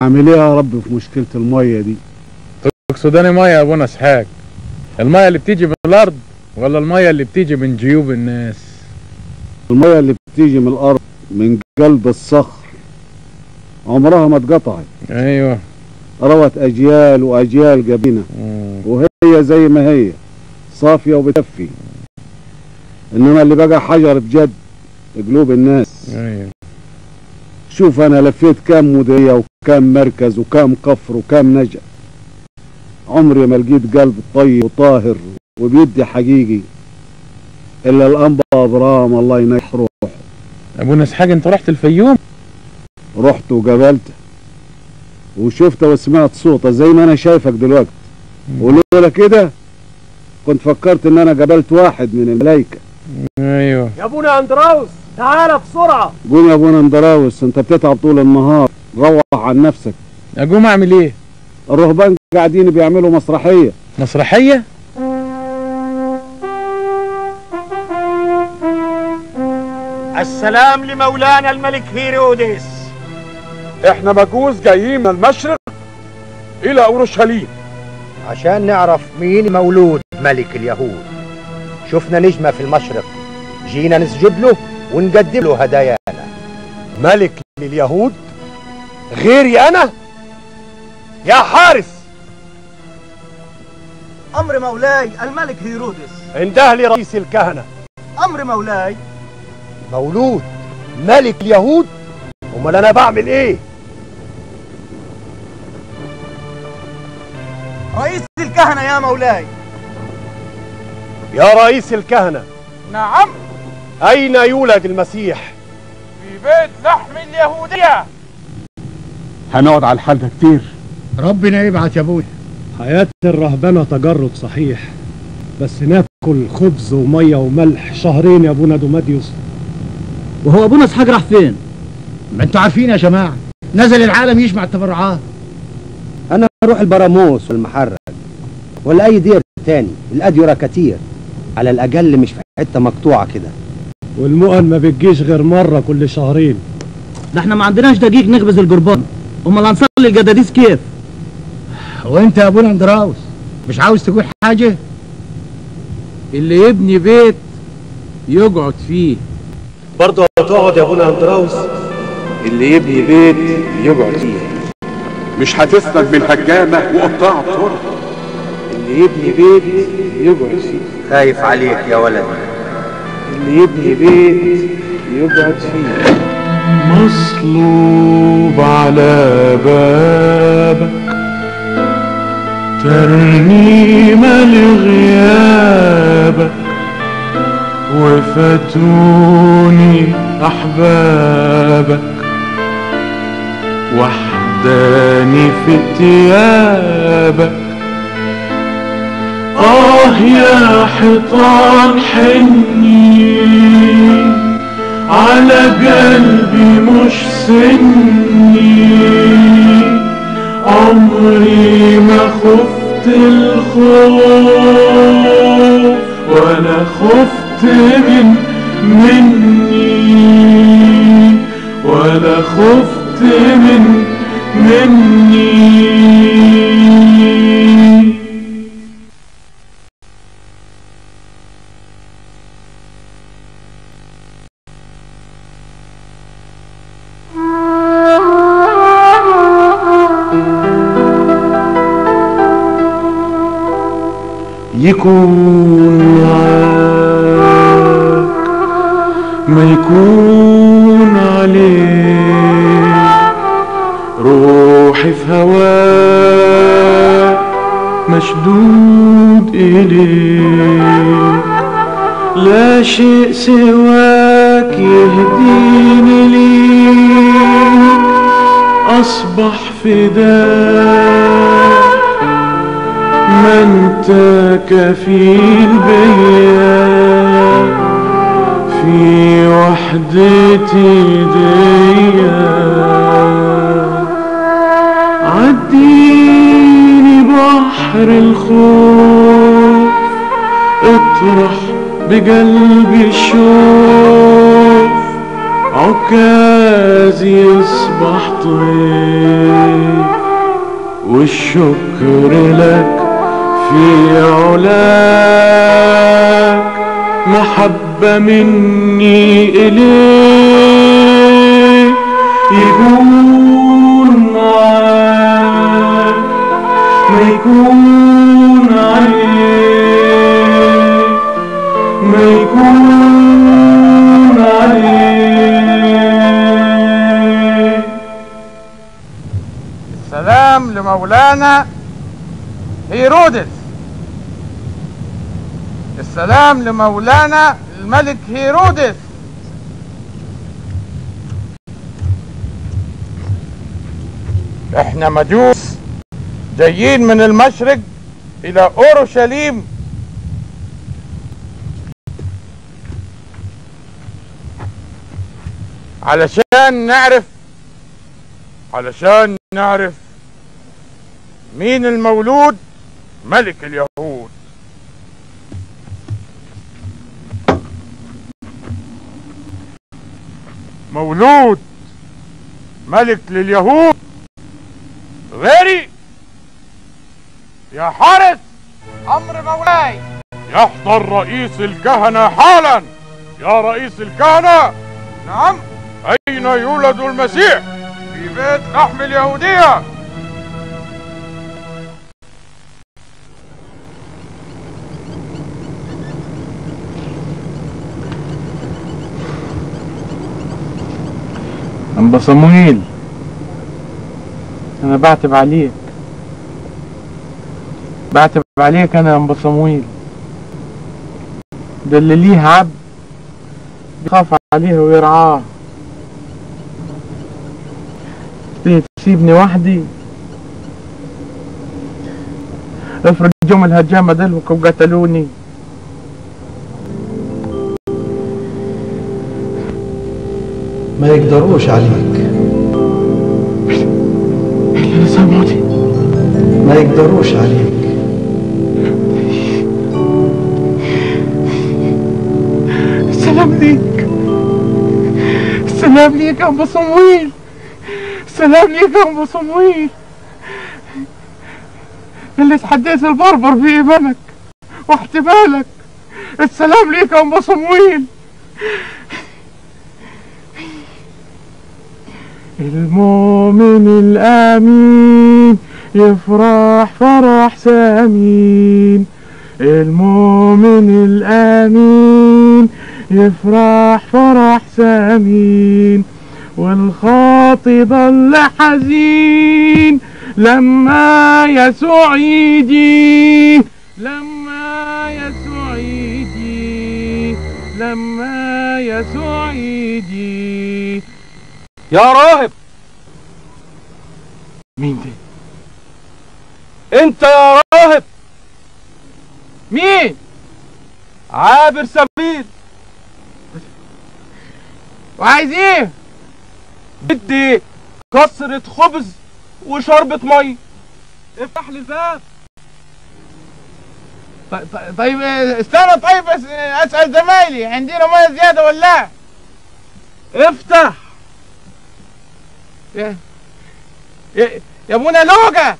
اعمل ايه يا رب في مشكلة المية دي؟ تقصدني مية يا ابونا اسحاق؟ المية اللي بتيجي من الارض ولا المية اللي بتيجي من جيوب الناس؟ المية اللي بتيجي من الارض من قلب الصخر عمرها ما اتقطعت. ايوه، روت اجيال واجيال جبينة وهي زي ما هي صافية وبتكفي. انما اللي بقى حجر بجد قلوب الناس. ايوه، شوف انا لفيت كام مديرية وكام مركز وكام كفر وكام نجع، عمري ما لقيت قلب طيب وطاهر وبيدي حقيقي الا الانبا ابرام الله ينيح روحه. ابونا اسحاق انت رحت الفيوم؟ رحت وقابلته وشفته وسمعت صوته زي ما انا شايفك دلوقتي، ولولا كده كنت فكرت ان انا قابلت واحد من الملايكة. ايوه يا ابونا اندراوس تعالى بسرعة. قوم يا ابونا اندراوس، انت بتتعب طول النهار، روح عن نفسك. اقوم اعمل ايه؟ الرهبان قاعدين بيعملوا مسرحية. مسرحية؟ السلام لمولانا الملك هيروديس. احنا مجوس جايين من المشرق الى اورشليم عشان نعرف مين مولود ملك اليهود. شفنا نجمة في المشرق، جينا نسجد له ونقدم له هدايانا. ملك لليهود غيري انا؟ يا حارس. امر مولاي الملك هيرودس. انده لي رئيس الكهنة. امر مولاي. مولود ملك اليهود؟ امال انا بعمل ايه؟ رئيس الكهنة يا مولاي. يا رئيس الكهنة. نعم. اين يولد المسيح؟ في بيت لحم اليهودية. هنقعد على الحال ده كتير. ربنا يبعت يا ابوي. حياة الرهبنة تجرد صحيح، بس ناكل خبز ومية وملح شهرين يا ابونا دوماديوس. وهو ابونا اسحاق راح فين؟ ما انتوا عارفين يا جماعة، نزل العالم يجمع التبرعات. انا اروح البراموس والمحرج ولا اي دير تاني، الاديرة كتير، على الاقل مش في حتة مقطوعة كده. والمؤن ما بتجيش غير مرة كل شهرين. ده احنا ما عندناش دقيق نخبز القربان، امال هنصلي الجداديس كيف؟ وانت يا ابونا اندراوس مش عاوز تقول حاجة؟ اللي يبني بيت يقعد فيه. برضه هتقعد يا ابونا اندراوس؟ اللي يبني بيت يقعد فيه، مش هتسند من الهجامة وقطاع الطرق. اللي يبني بيت يقعد فيه. خايف عليك يا ولد. اللي يبني بيت يقعد فيه. مصلوب على بابك ترنيمة لغيابك، وفاتوني أحبابك وحداني في ثيابك. يا حيطان حني على قلبي مش سني، عمري ما خفت الخوف ولا خفت مني ولا خفت مني. يكون معاك ما يكون عليك، روحي في هواك مشدود إليك، لا شيء سواك يهديني ليك، أصبح فداك ما انت كفيل بيا في وحدتي ديا. عديني بحر الخوف، اطرح بقلبي الشوف، عكازي يصبح طير والشكر لك في علاك، محبة مني إليك يكون معاك، ما يكون عليك، ما يكون عليك. السلام لمولانا هيرودس. السلام لمولانا الملك هيرودس. احنا مجوس جايين من المشرق الى اورشليم علشان نعرف مين المولود ملك اليهود. مولود ملك لليهود غيري؟ يا حارس، امر مولاي. يحضر رئيس الكهنة حالا. يا رئيس الكهنة. نعم. اين يولد المسيح؟ في بيت لحم اليهودية. أنبا صمويل، أنا بعتب عليك أنا يا أنبا صمويل. ده اللي ليه عبد بيخاف عليه ويرعاه، تسيبني وحدي؟ افرض جم الهجامة دلوك وقتلوني. ما يقدروش عليك. اللي سامعوني ما يقدروش عليك. السلام ليك، السلام ليك يا أنبا صمويل، السلام ليك يا أنبا صمويل، اللي تحديت البربر في إيمانك واحتمالك. السلام ليك يا أنبا صمويل. المؤمن الآمين يفرح فرح سمين، المؤمن الآمين يفرح فرح سمين، والخاطي ضل حزين لما يسوع يجي، لما يسوع يجي، لما يسوع يجي. يا راهب. مين ده؟ انت يا راهب. مين؟ عابر سبيل. وعايز ايه؟ بدي كسرة خبز وشربة مي. افتح لي الباب. طيب استنى، طيب بس اسأل زمايلي عندنا مية زيادة ولا؟ افتح. يا ابونا لوقا.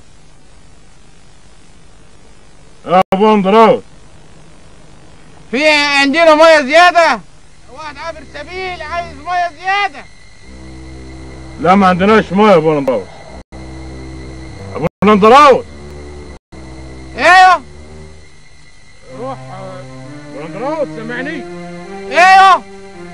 يا ابو اندراوس، في عندنا ميه زياده؟ واحد عابر سبيل عايز ميه زياده. لا ما عندناش ميه يا ابو اندراوس. ابو اندراوس. ايوه. روح ابو اندراوس، سامعني؟ ايوه.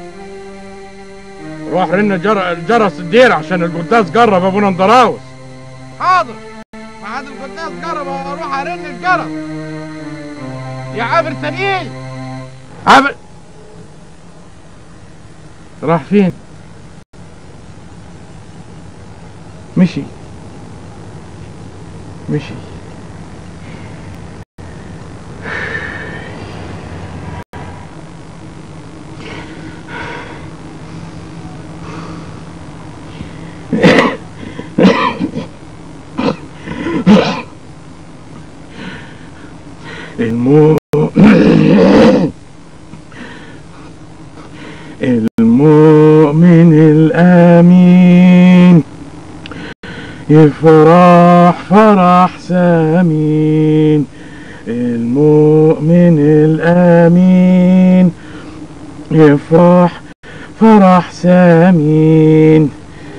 روح رن جرس الدير عشان القداس قرب يا ابو اندراوس. حاضر، بعد القداس قرب اروح ارن الجرس. يا عابر سبيل. عابر راح فين؟ مشي. المؤمن الآمين يفرح فرح سمين المؤمن الأمين يفرح فرح سمين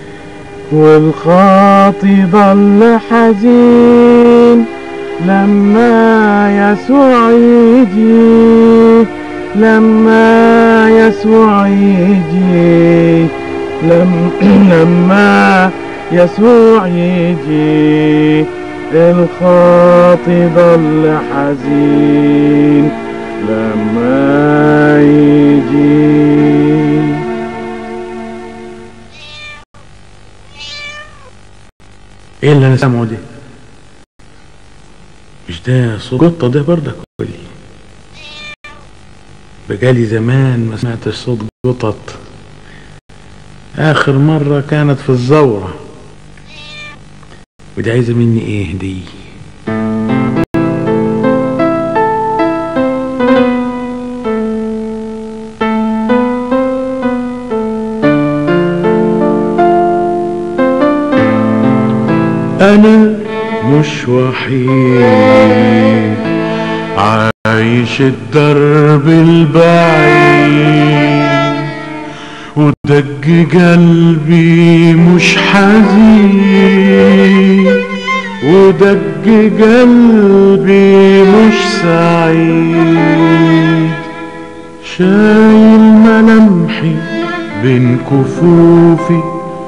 والخاطي ضل حزين لما يسوع يجي لما يسوع يجي لما يسوع يجي الخاطي ضل حزين لما يجي. ايه اللي انا سامعه ده؟ مش ده صوت قطة ده بردك ولا ايه؟ بقالي زمان ما سمعتش صوت قطط. اخر مرة كانت في الزورة. ودي عايزة مني ايه دي؟ انا مش وحيد عايش الدرب البعيد ودق قلبي مش حزين ودق قلبي مش سعيد شايل ملامحي بين كفوفي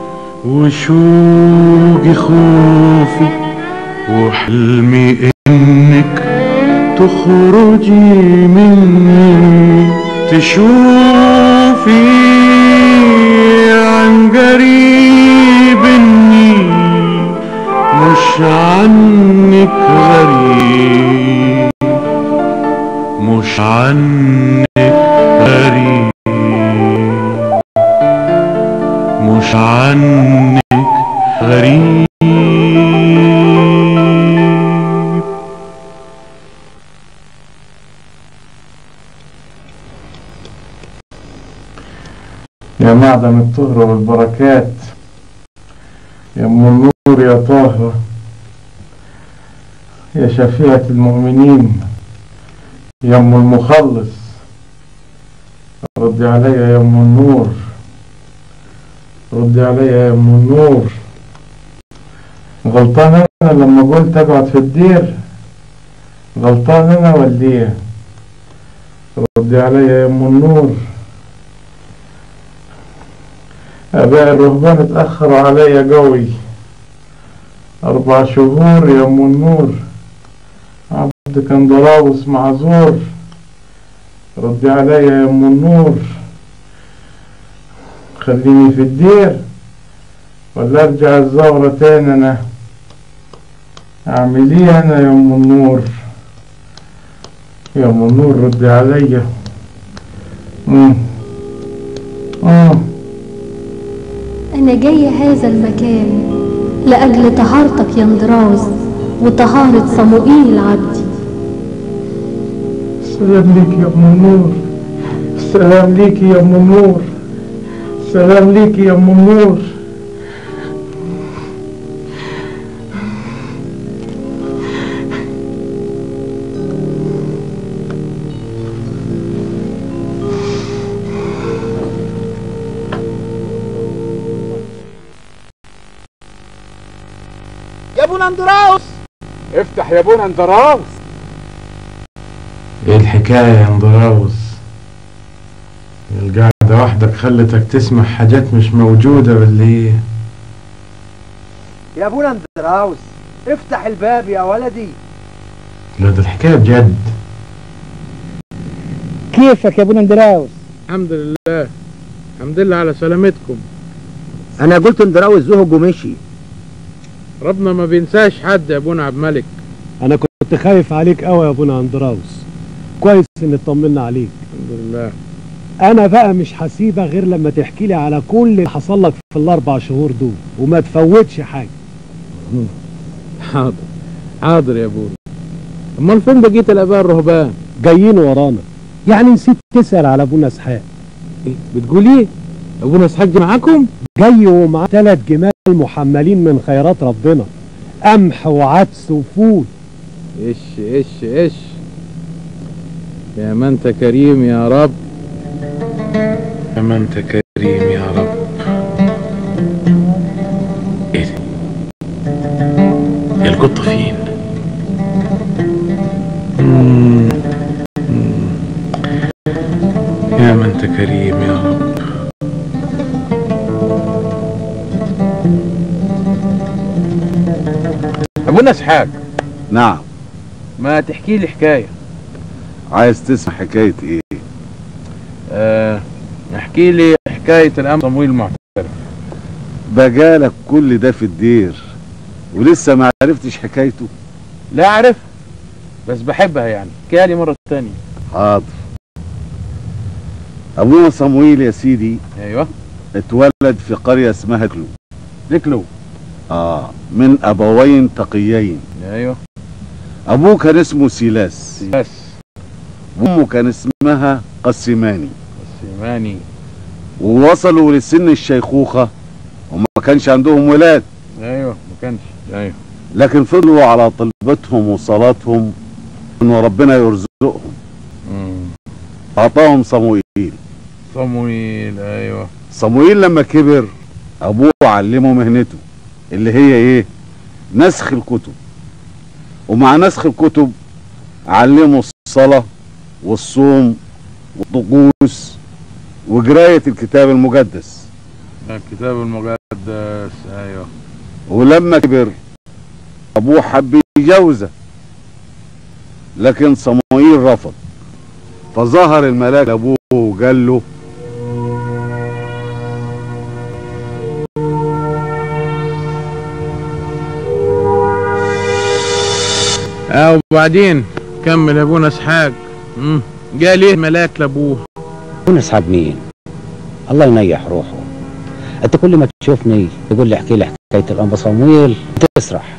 وشوقي خوفي وحلمي انك تخرجي مني تشوفي عن قريب اني مش عنك غريب مش عنك غريب مش عنك غريب. يا معدن الطهر والبركات يا ام النور يا طاهرة يا شفيعة المؤمنين يا ام المخلص ردي عليا يا ام النور ردي عليا يا ام النور. غلطان انا لما قلت اقعد في الدير؟ غلطان انا ولا ايه؟ ردي عليا يا ام النور. اباء الرهبان اتأخروا عليا قوي 4 شهور يا ام النور. عبد كان ضراوس معذور. ردي عليا يا ام النور. خليني في الدير ولا ارجع الزورة تاني؟ انا اعمل ايه انا يا ام النور؟ يا ام النور ردي عليا. أنا جاية هذا المكان لأجل طهارتك يا اندراوس وطهارة صموئيل عبدي. سلام ليك يا ام النور. سلام ليك يا ام النور. سلام ليك يا ام النور. يا ابونا اندراوس افتح يا ابونا اندراوس. ايه الحكاية يا اندراوس؟ القعدة وحدك خلتك تسمع حاجات مش موجودة ولا ايه؟ يا ابونا اندراوس افتح الباب يا ولدي. لا ده الحكاية بجد. كيفك يا ابونا اندراوس؟ الحمد لله. الحمد لله على سلامتكم. انا قلت اندراوس زهق ومشي. ربنا ما بينساش حد يا ابونا عبد الملك. انا كنت خايف عليك قوي يا ابونا اندراوس. كويس ان اطمنا عليك. الحمد لله. انا بقى مش هسيبك غير لما تحكي لي على كل اللي حصل لك في ال4 شهور دول وما تفوتش حاجه. حاضر حاضر يا ابونا. امال فين بقيه الاباء الرهبان؟ جايين ورانا. يعني نسيت تسال على ابونا اسحاق. ايه بتقول ايه؟ ابونا اسحاق معاكم؟ جاي ومعاه 3 جمال محملين من خيرات ربنا، قمح وعدس وفول. ايش يا ما انت كريم يا رب، يا ما انت كريم يا رب. ايه ده؟ يا القطة فين؟ يا ما انت كريم يا رب. ابونا اسحاق. نعم. ما تحكي لي حكايه. عايز تسمع حكايه ايه؟ احكي لي حكايه الام صمويل المعترف. بقالك كل ده في الدير ولسه ما عرفتش حكايته؟ لا اعرف بس بحبها يعني، احكيها لي مره تانية. حاضر. ابونا صمويل يا سيدي ايوه اتولد في قريه اسمها دكلو. من ابوين تقيين. ايوه. ابوه كان اسمه سيلاس وامه كان اسمها قسيماني. ووصلوا لسن الشيخوخه وما كانش عندهم ولاد. ايوه ما كانش. ايوه لكن فضلوا على طلبتهم وصلاتهم ان ربنا يرزقهم. اعطاهم صموئيل. ايوه. صموئيل لما كبر ابوه علمه مهنته اللي هي ايه؟ نسخ الكتب. ومع نسخ الكتب علمه الصلاة والصوم والطقوس وقراية الكتاب المقدس. الكتاب المقدس. ايوه. ولما كبر ابوه حب يجوزه لكن صموئيل رفض، فظهر الملاك لابوه وقال له وبعدين كمل يا ابونا اسحاق. قال ايه الملاك لابوه؟ ابونا اسحاق مين؟ الله ينيح روحه. انت كل ما تشوفني تقول لي احكي لي حكايه الانبا صمويل تسرح.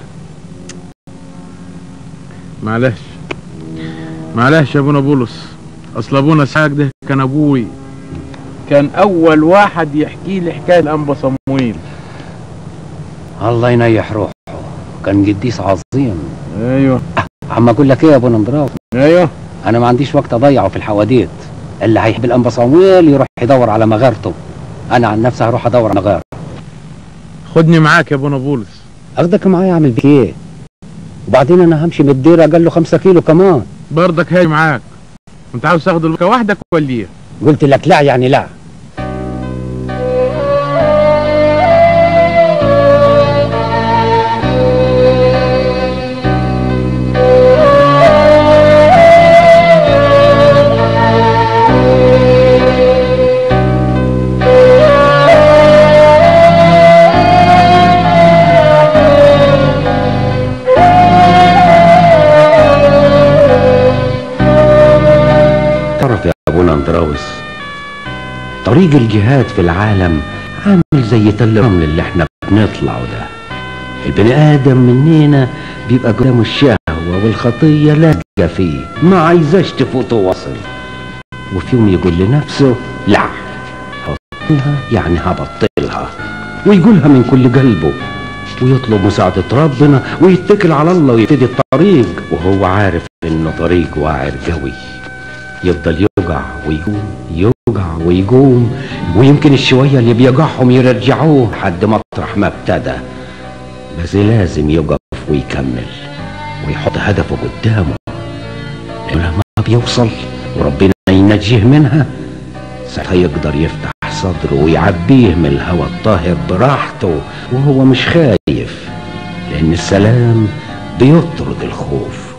معلش يا ابونا بولس، اصل ابونا اسحاق ده كان ابوي، كان اول واحد يحكي لي حكايه الانبا صمويل. الله ينيح روحه، كان قديس عظيم. ايوه. عم اقول لك ايه يا ابونا اندراوس؟ ايوه. انا ما عنديش وقت اضيعه في الحواديت. اللي هيحب الانبا صمويل يروح يدور على مغارته، انا عن نفسي هروح ادور على مغاره. خدني معاك يا ابونا بولس. اخدك معايا اعمل بيك ايه؟ وبعدين انا همشي من الديره قال له 5 كيلو كمان. برضك هاي معاك. انت عاوز تاخد البكه وحدك ولا ايه؟ قلت لك لا يعني لا. طريق الجهاد في العالم عامل زي تل الرمل اللي احنا بنطلعه ده. البني ادم مننا بيبقى قدامه الشهوه والخطيه لاجئه فيه، ما عايزاش تفوت وصل، وفي يوم يقول لنفسه لا هبطلها، يعني هبطلها، ويقولها من كل قلبه ويطلب مساعده ربنا ويتكل على الله ويبتدي الطريق وهو عارف انه طريق واعر قوي. يفضل يوقع ويقوم، يوقع ويقوم، ويمكن الشويه اللي بيقعهم يرجعوه لحد مطرح ما ابتدى، بس لازم يقف ويكمل ويحط هدفه قدامه، لأنه لما بيوصل وربنا ينجيه منها ساعتها يقدر يفتح صدره ويعبيه من الهوى الطاهر براحته وهو مش خايف، لأن السلام بيطرد الخوف.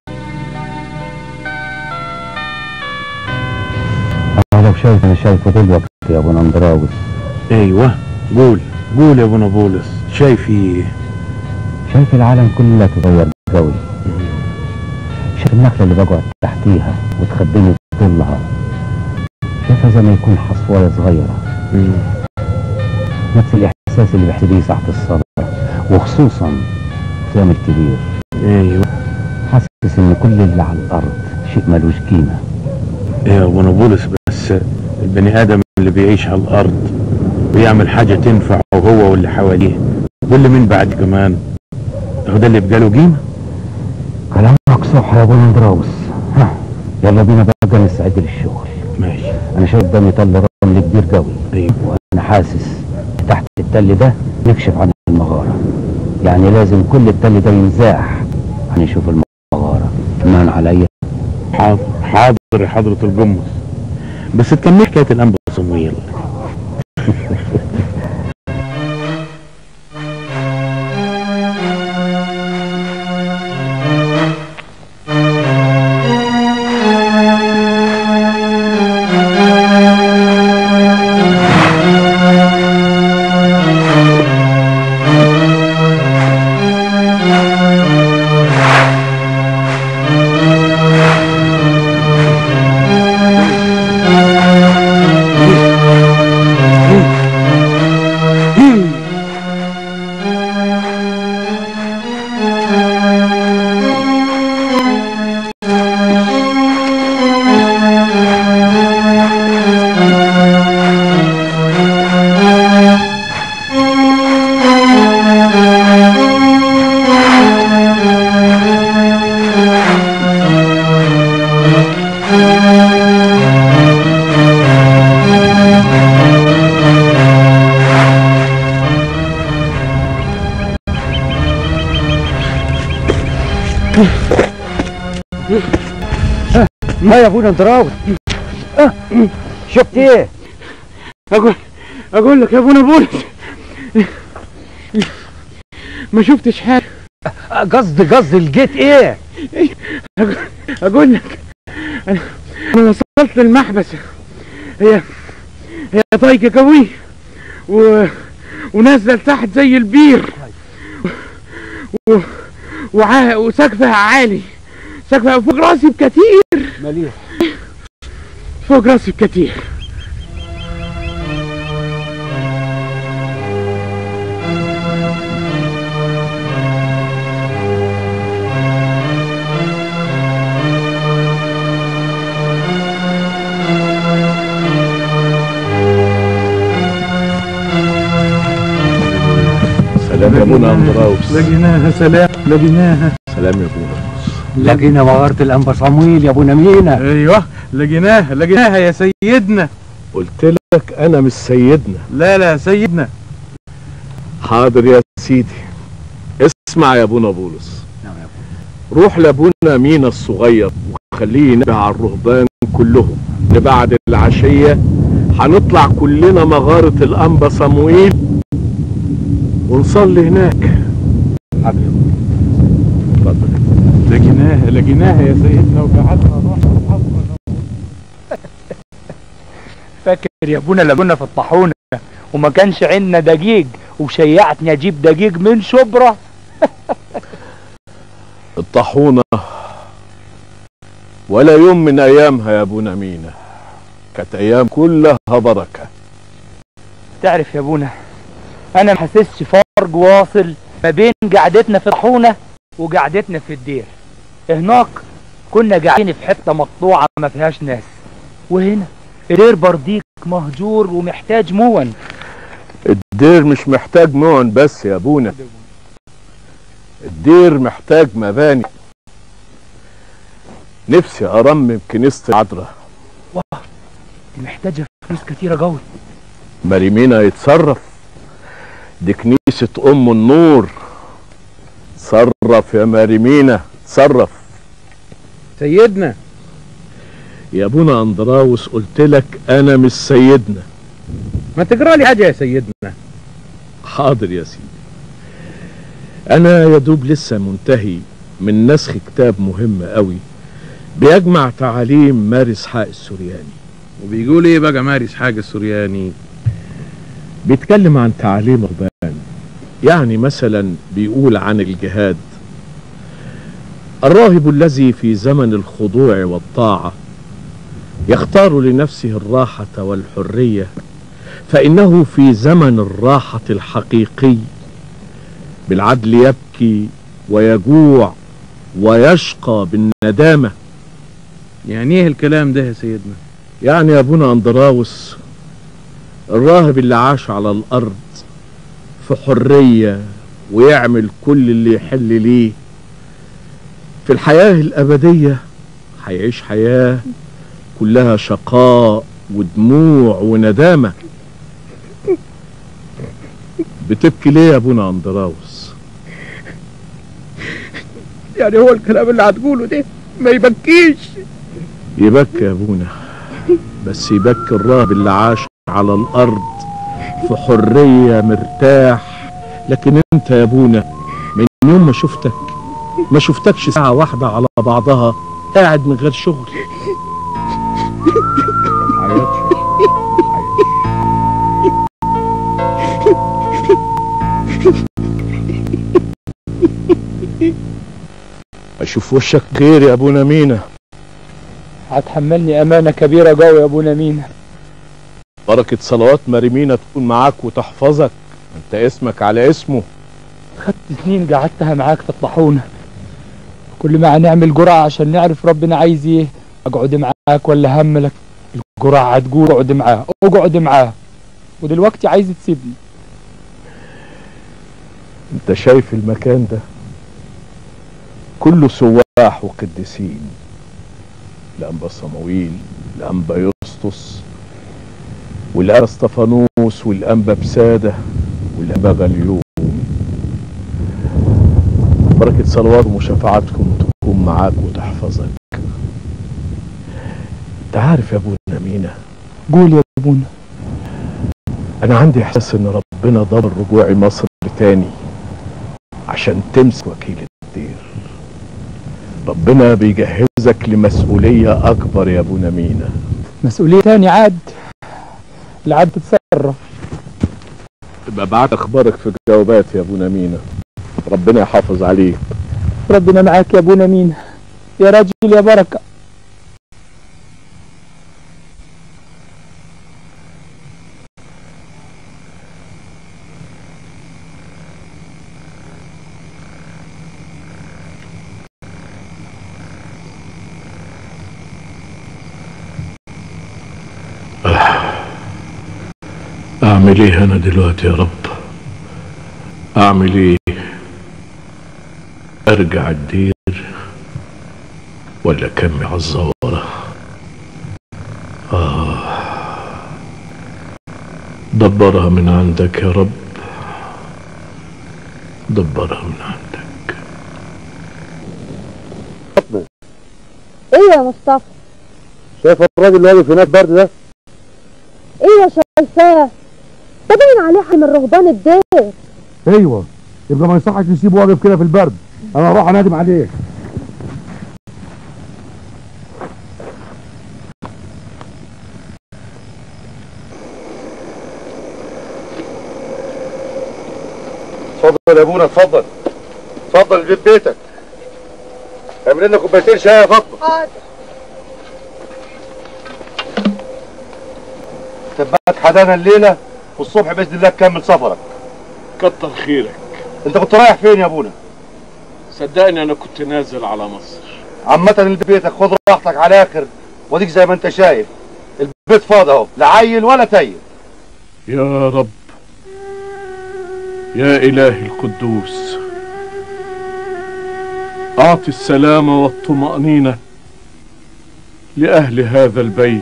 لو شايف انا شايفه دلوقتي يا ابونا اندراوس. ايوه قول يا ابونا بولس. شايف ايه؟ شايف العالم كله تغير قوي. شايف النخله اللي بقعد تحتيها وتخبيني بظلها، شايفها زي ما يكون حصوايه صغيره. نفس الاحساس اللي بحس بيه ساعه الصلاه وخصوصا في يوم الكبير. ايوه حاسس ان كل اللي على الارض شيء ملوش قيمه. ايه يا ابونا بولس، بس البني ادم اللي بيعيش على الارض ويعمل حاجة تنفعه هو واللي حواليه واللي من بعد كمان. ده اللي بقاله قيمة. كلامك صح يا ابو اندراوس. يلا بينا بقى نستعد للشغل. ماشي. انا شايف قدامي تل رمل كبير قوي. ايوه. وانا حاسس تحت التل ده نكشف عن المغارة، يعني لازم كل التل ده ينزاح هنشوف المغارة. مان عليا. حاضر يا حضرة الجمص، بس تكمل حكاية الأنبا صمويل. ما يا ابونا اندراوس. شفت ايه؟ اقول لك يا ابونا بولس ما شفتش حاجه. قصدي لقيت ايه؟ اقول لك انا وصلت للمحبس. هي طايقه قوي ونازله لتحت زي البير وسقفها عالي، سقفها فوق راسي بكتير. مليح. فوق راسي بكتير. سلام يا ابونا اندراوس. لقيناها. سلام. لقيناها. سلام يا ابونا. لقينا مغارة الأنبا صمويل يا ابونا مينا. ايوه لقيناها يا سيدنا. قلت لك انا مش سيدنا. لا سيدنا. حاضر يا سيدي. اسمع يا ابونا بولس. روح لابونا مينا الصغير وخليه ينبه على الرهبان كلهم ان بعد العشيه هنطلع كلنا مغاره الانبا صمويل ونصلي هناك. حبيبي اتفضل. لقيناها يا سيدنا وقعدنا نروح نحضر. فاكر يا ابونا لما كنا في الطاحونه وما كانش عندنا دقيق وشيعتني اجيب دقيق من شبرا؟ الطاحونه ولا يوم من ايامها يا ابونا مينا، كانت ايام كلها بركه. تعرف يا ابونا انا ما حسيتش فرق واصل ما بين قعدتنا في الطاحونه وقعدتنا في الدير. هناك كنا قاعدين في حته مقطوعه ما فيهاش ناس، وهنا الدير برديك مهجور ومحتاج مون. الدير مش محتاج مون بس يا ابونا، الدير محتاج مباني. نفسي ارمم كنيسه العذراء. واه دي محتاجه فلوس كتيره قوي. مريمينا يتصرف، دي كنيسه ام النور. تصرف يا مريمينا تصرف. سيدنا يا ابونا اندراوس قلت لك انا مش سيدنا. ما تقرا لي حاجه يا سيدنا. حاضر يا سيدي. انا يا دوب لسه منتهي من نسخ كتاب مهم قوي بيجمع تعاليم ماري اسحاق السورياني. وبيقول ايه بقى ماري اسحاق السورياني؟ بيتكلم عن تعاليم الرهبان. يعني مثلا بيقول عن الجهاد: الراهب الذي في زمن الخضوع والطاعة يختار لنفسه الراحة والحرية، فإنه في زمن الراحة الحقيقي بالعدل يبكي ويجوع ويشقى بالندامة. يعني ايه الكلام ده يا سيدنا؟ يعني يا ابونا اندراوس الراهب اللي عاش على الأرض في حرية ويعمل كل اللي يحل ليه في الحياة الأبدية هيعيش حياة كلها شقاء ودموع وندامة. بتبكي ليه يا ابونا اندراوس؟ يعني هو الكلام اللي هتقوله ده ما يبكيش؟ يبكي يا ابونا، بس يبكي الراهب اللي عاش على الارض في حرية مرتاح. لكن انت يا ابونا من يوم ما شفتكش ساعة واحدة على بعضها قاعد من غير شغل. اشوف وشك خير يا ابونا مينا. هتحملني امانة كبيرة قوي يا ابونا مينا. بركة صلوات مريمينا تكون معاك وتحفظك، انت اسمك على اسمه. خدت سنين قعدتها معاك في الطاحونة، كل ما هنعمل جرعة عشان نعرف ربنا عايز ايه. اقعد معاك ولا هملك؟ الجرعة هتقول اقعد معاه ودلوقتي عايز تسيبني. انت شايف المكان ده كله سواح وقديسين، الانبا صمويل، الانبا يسطس، والانبا اسطفانوس، والانبا بسادة، والانبا غليون. بركة صلوات ومشافعاتكم تكون معاك وتحفظك. انت عارف يا ابونا مينا، قول يا ابونا. انا عندي احساس ان ربنا ضمن رجوعي مصر تاني عشان تمسك وكيل الدير. ربنا بيجهزك لمسؤولية اكبر يا ابونا مينا. مسؤولية تاني عاد؟ العاد تتصرف. ابقى ابعت اخبارك في جوابات يا ابونا مينا. ربنا يحافظ عليك. ربنا معاك يا ابونا مينا، يا راجل يا بركة. اعمل ايه انا دلوقتي يا رب؟ اعمل ايه؟ ارجع الدير ولا كمي على الزوارة؟ دبرها من عندك يا رب، دبرها من عندك. ايه يا مصطفى؟ شايف الراجل اللي واقف هناك برد ده؟ ايه شايفاه؟ ده باين عليه حي من رهبان الدير. ايوه، يبقى ما يصحش نسيبه واقف كده في البرد. انا هروح انادم عليه. اتفضل يا ابونا، اتفضل اتفضل البيت بيتك. اعمل لنا كوبايتين شاي يا فاطمه. حاضر. تبقى حدانا الليله والصبح باذن الله تكمل سفرك. كتر خيرك. انت كنت رايح فين يا ابونا؟ صدقني انا كنت نازل على مصر. عامة البيت بيتك، خد راحتك على الاخر، واديك زي ما انت شايف البيت فاضي اهو، لا عيل ولا تيل. يا رب يا إلهي القدوس، أعطي السلامة والطمأنينة لأهل هذا البيت.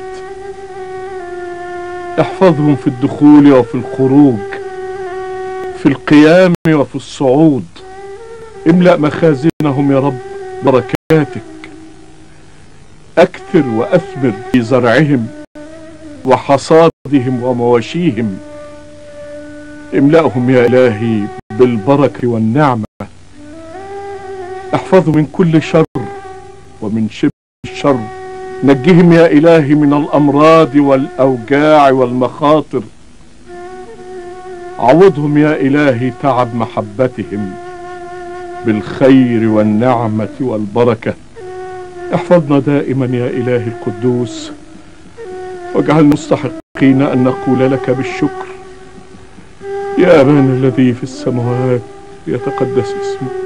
احفظهم في الدخول وفي الخروج، في القيام وفي الصعود. املأ مخازنهم يا رب بركاتك. أكثر وأثمر في زرعهم وحصادهم ومواشيهم. املأهم يا إلهي بالبركة والنعمة. احفظهم من كل شر ومن شبه الشر. نجهم يا إلهي من الأمراض والأوجاع والمخاطر. عوضهم يا إلهي تعب محبتهم بالخير والنعمة والبركة. احفظنا دائما يا إلهي القدوس، واجعلنا مستحقين أن نقول لك بالشكر: يا أبانا الذي في السماوات، يتقدس اسمك،